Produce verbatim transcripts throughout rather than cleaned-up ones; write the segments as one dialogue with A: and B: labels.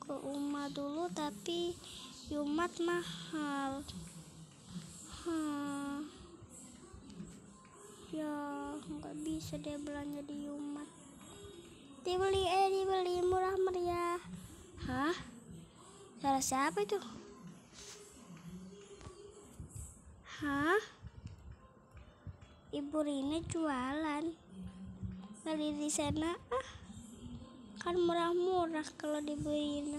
A: ke Uma dulu, tapi Yumat mahal. Hmm. Ya nggak bisa dia belanja di Yumat. Dibeli eh dibeli murah meriah. Hah? Salah siapa itu? Hah? Ibu Rina jualan. Beli di sana ah. Kan murah-murah kalau di Bu Rina.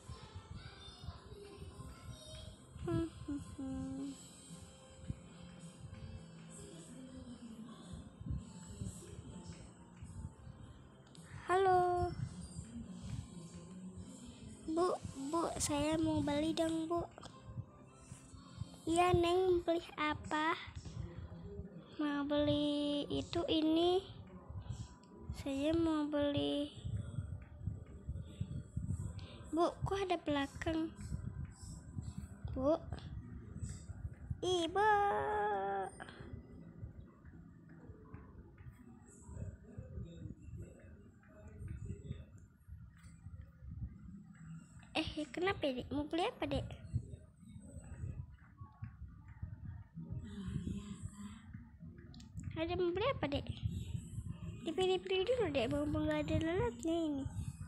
A: Hmm, hmm, hmm. Halo. Bu, Bu, saya mau beli dong, Bu. Iya, Neng, beli apa? Mau beli itu ini. Saya mau beli. Bu, kok ada belakang? Bu. Ibu. Eh, kenapa, Dek? Mau beli apa, Dek? Ada mau beli apa, Dek? Dipilih-pilih dulu, Dek. Mumpung gak ada lelatnya ini.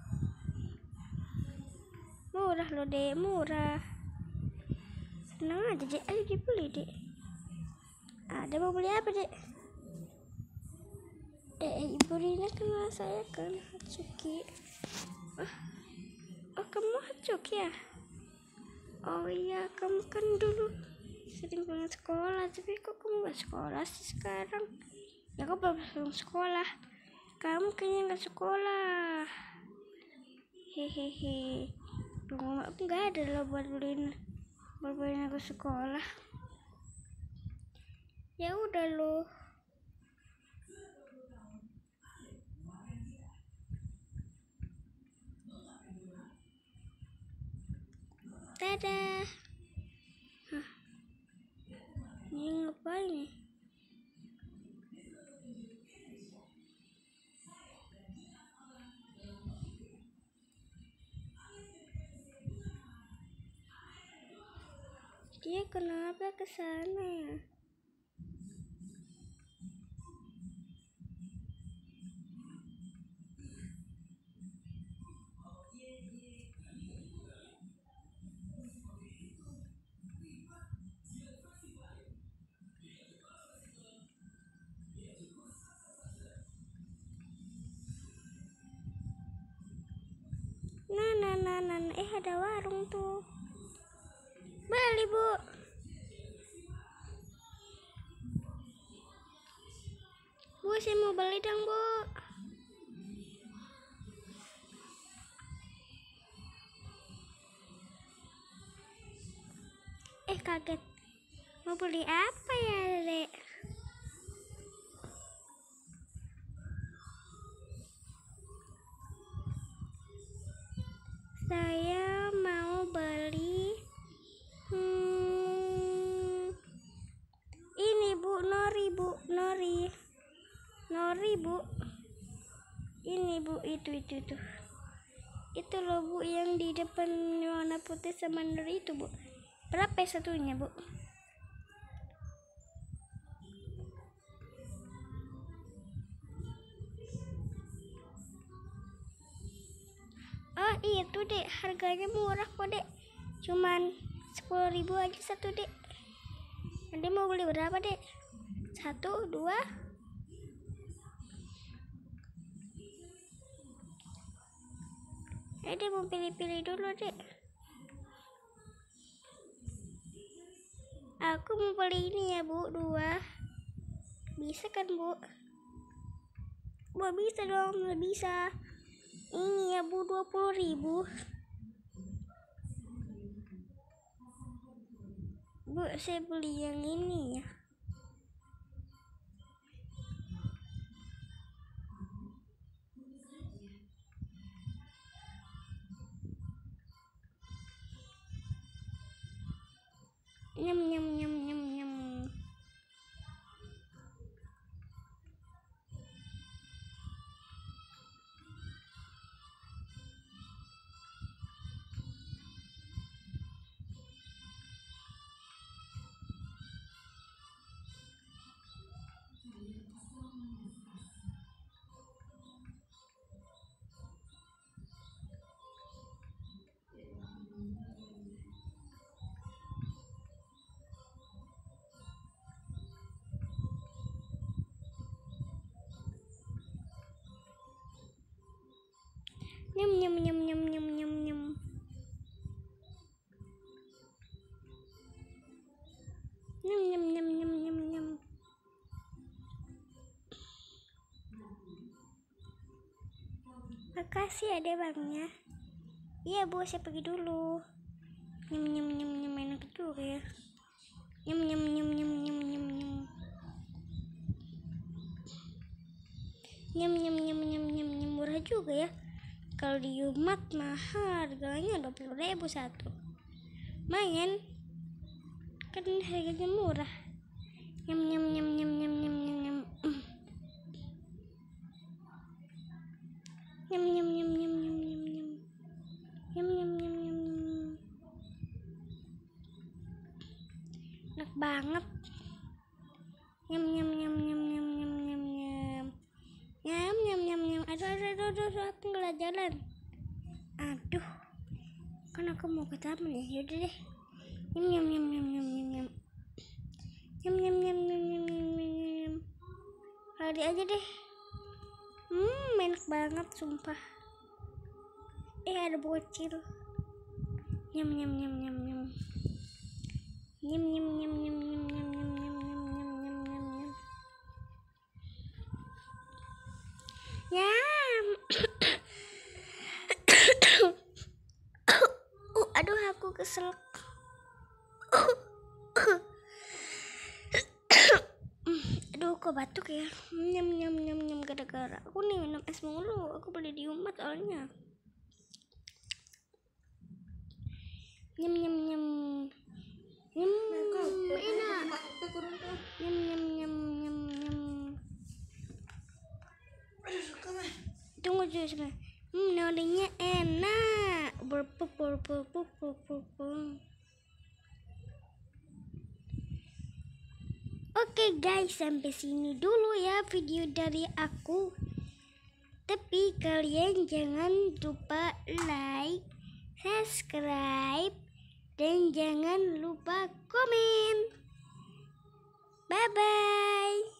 A: Murah loh, Dek. Murah. Senang aja, Dek. Ayo dibeli, Dek. Ada mau beli apa, Dek? Eh, Ibu Rina kenal saya kan, Hatsuki. Oh, oh kamu Hatsuki ya? Oh iya, kamu kan dulu sering banget sekolah, tapi kok kamu gak sekolah sih sekarang? Ya kok belum sekolah? Kamu kayaknya gak sekolah. Hehehe. Rumah aku gak ada loh buat beliin buat beliin aku sekolah. Ya udah loh. Dadah. Hah. Ini ngapain nih? Dia kenapa ke sana ya? Nah, nah, nah, nah, eh ada warung tuh. Beli, Bu. Bu, saya mau beli dong, Bu. Eh, kaget. Mau beli apa ya, Dek? Saya mau beli hmm, ini, Bu, nori, Bu, nori. Nori, Bu. Ini, Bu, itu itu tuh. Itu loh, Bu, yang di depan warna putih sama nori itu, Bu. Berapa satunya, Bu? Oh, itu, Dek. Harganya murah kok, Dek. Cuman sepuluh ribu aja satu, Dek. Nanti mau beli berapa, Dek? Satu, dua? Eh, Dek mau pilih-pilih dulu, Dek. Aku mau beli ini ya, Bu, dua. Bisa kan, Bu? Bu, bisa dong, nggak bisa. Ini ya, Bu, dua puluh ribu. Bu, saya beli yang ini ya. Nyam, nyam, nyam, nyam, nyam. Nyam nyam nyam nyam nyam nyam nyam. Nyam nyam nyam nyam nyam nyam. Makasih ya deh bangnya. Iya bu, saya pergi dulu. Nyam nyam nyam nyam, enak juga ya. Nyam nyam nyam nyam nyam nyam nyam. Nyam nyam nyam nyam nyam nyam, murah juga ya. Kalau di Yumat mahal, harganya dua puluh ribu satu. Main kan harganya murah. Nyam nyam nyam nyam nyam nyam nyam nyam. Nyam nyam nyam nyam nyam nyam nyam. Nyam nyam nyam nyam nyam. Enak banget. Nyam nyam nyam nyam nyam nyam nyam nyam. Nyam nyam nyam nyam. Aduh aduh aduh aduh, aduh aku nggak jalan. Aduh, kan aku mau ke taman ya. Yaudah deh. Nyam nyam nyam nyam nyam nyam nyam. Nyam nyam nyam nyam nyam nyam nyam nyam. Lari aja deh. Hmm, enak banget sumpah. Eh, ada bocil. Nyam nyam nyam nyam nyam. Nyam nyam nyam nyam nyam nyam nyam nyam nyam nyam nyam nyam nyam. Nyam. uh, aduh aku keselak. Aduh kok batuk ya. Nyam nyam nyam nyam, gara-gara aku nih minum es mulu. Aku beli di Yumat soalnya. Nyam nyam nyam. Nyam enak. Nyam nyam nyam nyam nyam. Tunggu dulu sebentar. Hmm, nolinya enak. Berpup berpup berpup berpup. Oke guys, sampai sini dulu ya video dari aku. Tapi kalian jangan lupa like, subscribe, dan jangan lupa komen. Bye bye.